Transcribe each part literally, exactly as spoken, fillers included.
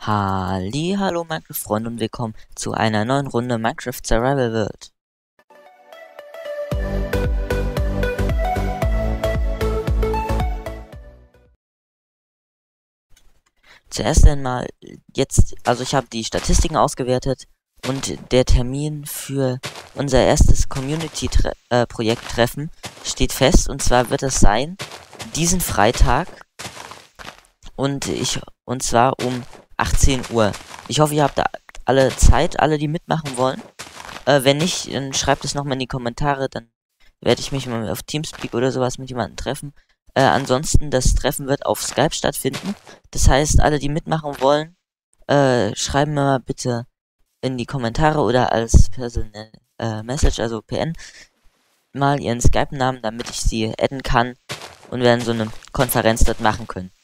Halli, hallo Minecraft-Freunde und willkommen zu einer neuen Runde Minecraft Survival World. Zuerst einmal jetzt, also ich habe die Statistiken ausgewertet und der Termin für unser erstes Community-Projekt-Treffen steht fest, und zwar wird es sein diesen Freitag und ich und zwar um achtzehn Uhr. Ich hoffe, ihr habt da alle Zeit, alle, die mitmachen wollen. Äh, wenn nicht, dann schreibt es nochmal in die Kommentare, dann werde ich mich mal auf Teamspeak oder sowas mit jemandem treffen. Äh, ansonsten, das Treffen wird auf Skype stattfinden. Das heißt, alle, die mitmachen wollen, äh, schreiben mir mal bitte in die Kommentare oder als personelle äh, Message, also P N, mal ihren Skype-Namen, damit ich sie adden kann und wir dann so eine Konferenz dort machen können.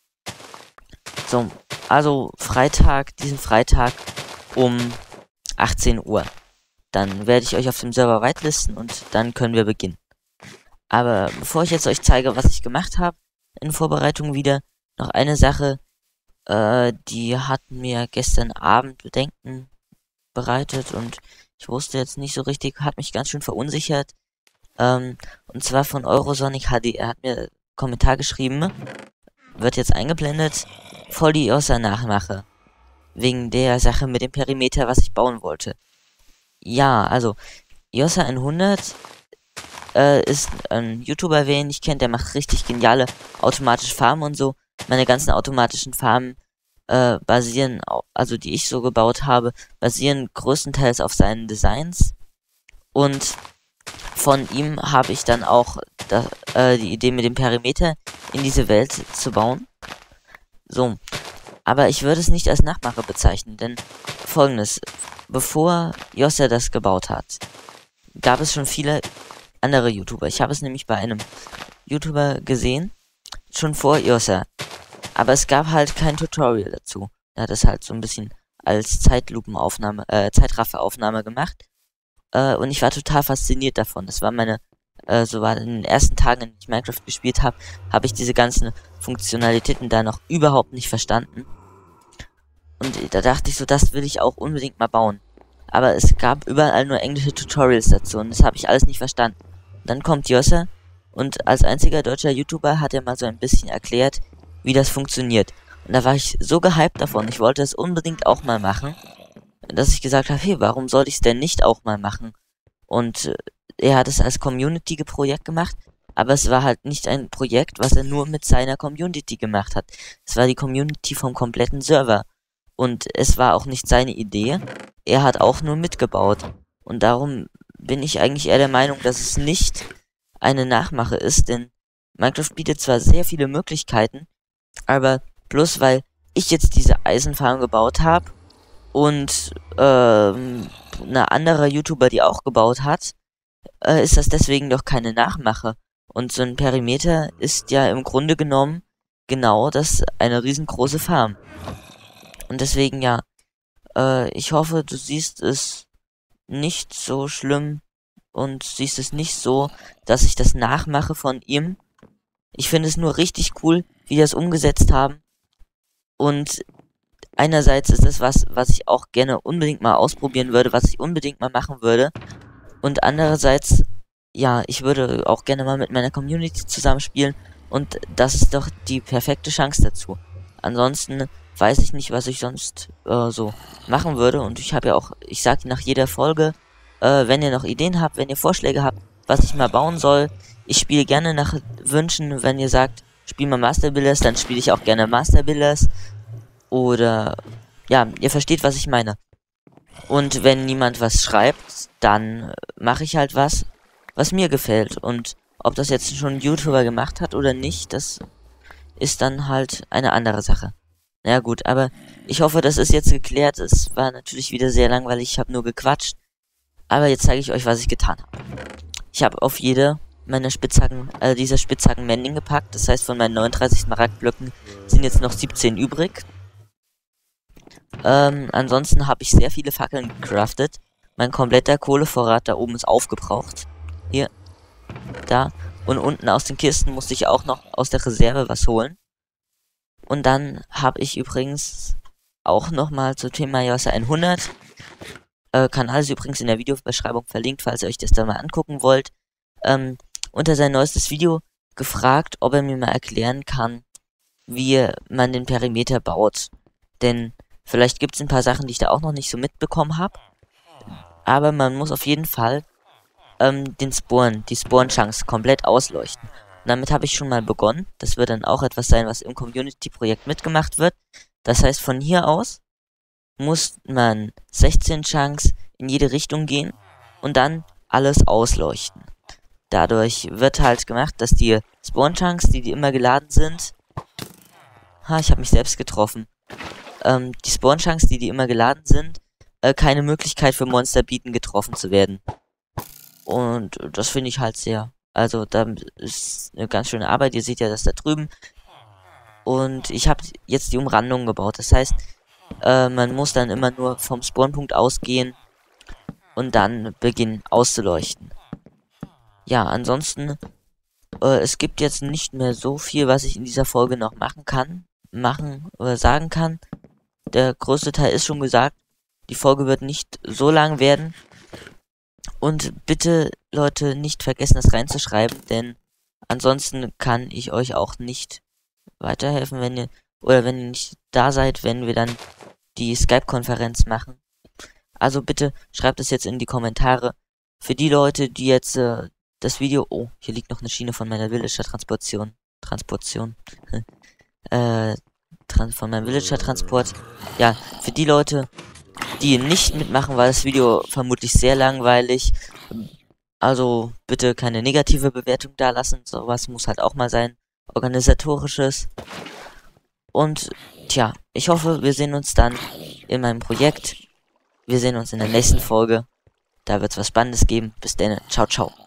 So, also Freitag, diesen Freitag um achtzehn Uhr. Dann werde ich euch auf dem Server whitelisten und dann können wir beginnen. Aber bevor ich jetzt euch zeige, was ich gemacht habe, in Vorbereitung wieder, noch eine Sache, äh, die hat mir gestern Abend Bedenken bereitet und ich wusste jetzt nicht so richtig, hat mich ganz schön verunsichert. Ähm, und zwar von Eurosonic H D. Er hat mir einen Kommentar geschrieben, wird jetzt eingeblendet, voll die Iosa Nachmache. Wegen der Sache mit dem Perimeter, was ich bauen wollte. Ja, also, Iosa hundert äh, ist ein YouTuber, wer ihn nicht kennt, der macht richtig geniale automatische Farmen und so. Meine ganzen automatischen Farmen äh, basieren, also die ich so gebaut habe, basieren größtenteils auf seinen Designs. Und von ihm habe ich dann auch da, äh, die Idee mit dem Perimeter in diese Welt zu bauen. So, aber ich würde es nicht als Nachmache bezeichnen, denn folgendes: Bevor Iosa das gebaut hat, gab es schon viele andere YouTuber. Ich habe es nämlich bei einem YouTuber gesehen, schon vor Iosa. Aber es gab halt kein Tutorial dazu. Er hat es halt so ein bisschen als Zeitlupenaufnahme, äh, Zeitrafferaufnahme gemacht. Äh, und ich war total fasziniert davon. Das war meine, äh, so war in den ersten Tagen, in denen ich Minecraft gespielt habe, habe ich diese ganzen Funktionalitäten da noch überhaupt nicht verstanden. Und da dachte ich so, das will ich auch unbedingt mal bauen. Aber es gab überall nur englische Tutorials dazu und das habe ich alles nicht verstanden. Dann kommt Iosa und als einziger deutscher YouTuber hat er mal so ein bisschen erklärt, wie das funktioniert. Und da war ich so gehypt davon, ich wollte es unbedingt auch mal machen, dass ich gesagt habe, hey, warum soll ich es denn nicht auch mal machen? Und äh, er hat es als Community-Projekt gemacht, aber es war halt nicht ein Projekt, was er nur mit seiner Community gemacht hat. Es war die Community vom kompletten Server. Und es war auch nicht seine Idee. Er hat auch nur mitgebaut. Und darum bin ich eigentlich eher der Meinung, dass es nicht eine Nachmache ist, denn Minecraft bietet zwar sehr viele Möglichkeiten, aber bloß weil ich jetzt diese Eisenfarm gebaut habe und ähm, eine andere YouTuber die auch gebaut hat, äh, ist das deswegen doch keine Nachmache. Und so ein Perimeter ist ja im Grunde genommen genau das, eine riesengroße Farm. Und deswegen, ja, äh, ich hoffe, du siehst es nicht so schlimm und siehst es nicht so, dass ich das nachmache von ihm. Ich finde es nur richtig cool, wie die das umgesetzt haben. Und einerseits ist das was, was ich auch gerne unbedingt mal ausprobieren würde, was ich unbedingt mal machen würde. Und andererseits, ja, ich würde auch gerne mal mit meiner Community zusammenspielen. Und das ist doch die perfekte Chance dazu. Ansonsten weiß ich nicht, was ich sonst äh, so machen würde. Und ich habe ja auch, ich sage nach jeder Folge, äh, wenn ihr noch Ideen habt, wenn ihr Vorschläge habt, was ich mal bauen soll. Ich spiele gerne nach Wünschen. Wenn ihr sagt, spiel mal Master Builders, dann spiele ich auch gerne Master Builders. Oder, ja, ihr versteht, was ich meine. Und wenn niemand was schreibt, dann mache ich halt was, was mir gefällt. Und ob das jetzt schon ein YouTuber gemacht hat oder nicht, das ist dann halt eine andere Sache. Ja gut, aber ich hoffe, das ist jetzt geklärt. Es war natürlich wieder sehr langweilig, ich habe nur gequatscht. Aber jetzt zeige ich euch, was ich getan habe. Ich habe auf jede meiner Spitzhacken, äh, dieser Spitzhacken Mending gepackt. Das heißt, von meinen neununddreißig Smaragdblöcken sind jetzt noch siebzehn übrig. Ähm, ansonsten habe ich sehr viele Fackeln gecraftet. Mein kompletter Kohlevorrat da oben ist aufgebraucht. Hier, da. Und unten aus den Kisten musste ich auch noch aus der Reserve was holen. Und dann habe ich übrigens auch nochmal zum Thema iOS hundert. Äh, Kanal ist übrigens in der Videobeschreibung verlinkt, falls ihr euch das da mal angucken wollt. Ähm, unter sein neuestes Video gefragt, ob er mir mal erklären kann, wie man den Perimeter baut. Denn vielleicht gibt es ein paar Sachen, die ich da auch noch nicht so mitbekommen habe. Aber man muss auf jeden Fall ähm, den Spawn, die Spawn-Chunks komplett ausleuchten. Und damit habe ich schon mal begonnen. Das wird dann auch etwas sein, was im Community-Projekt mitgemacht wird. Das heißt, von hier aus muss man sechzehn Chunks in jede Richtung gehen und dann alles ausleuchten. Dadurch wird halt gemacht, dass die Spawn-Chunks, die, die immer geladen sind... Ha, ich habe mich selbst getroffen. Ähm, die Spawn-Chunks, die, die immer geladen sind, äh, keine Möglichkeit für Monster bieten, getroffen zu werden. Und das finde ich halt sehr... Also, da ist eine ganz schöne Arbeit. Ihr seht ja das da drüben. Und ich habe jetzt die Umrandung gebaut. Das heißt, äh, man muss dann immer nur vom Spawnpunkt ausgehen und dann beginnen auszuleuchten. Ja, ansonsten, äh, es gibt jetzt nicht mehr so viel, was ich in dieser Folge noch machen kann, machen oder sagen kann. Der größte Teil ist schon gesagt. Die Folge wird nicht so lang werden. Und bitte, Leute, nicht vergessen, das reinzuschreiben, denn ansonsten kann ich euch auch nicht weiterhelfen, wenn ihr, oder wenn ihr nicht da seid, wenn wir dann die Skype-Konferenz machen. Also bitte schreibt es jetzt in die Kommentare. Für die Leute, die jetzt äh, das Video... Oh, hier liegt noch eine Schiene von meiner Villager-Transportation. Transportation. äh, trans von meinem Villager-Transport. Ja, für die Leute, die nicht mitmachen, war das Video vermutlich sehr langweilig. Also bitte keine negative Bewertung da lassen. Sowas muss halt auch mal sein. Organisatorisches. Und tja, ich hoffe, wir sehen uns dann in meinem Projekt. Wir sehen uns in der nächsten Folge. Da wird es was Spannendes geben. Bis dann. Ciao, ciao.